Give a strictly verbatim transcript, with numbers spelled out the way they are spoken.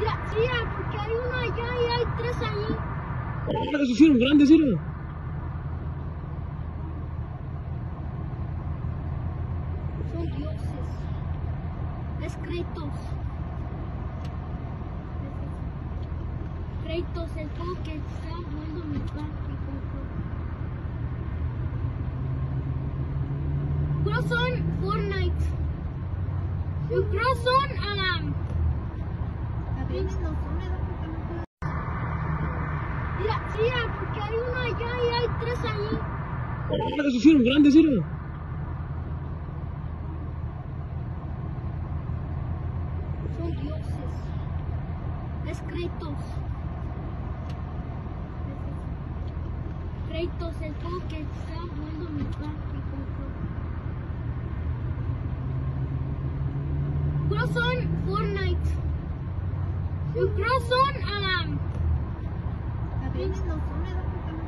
Mira, sí, porque hay uno allá y hay tres ahí. Ahora se hicieron grandes, mira. Son dioses. Es Kratos. Kratos, el juego que está jugando mi padre. Pero son Fortnite. Pero son um, Mira, sí, porque hay uno allá y hay tres ahí. Ahora se hicieron grandes, mira. Son dioses. Es Kratos. Kratos, el juego que está jugando mi padre. Pero son Fortnite. Pero son um,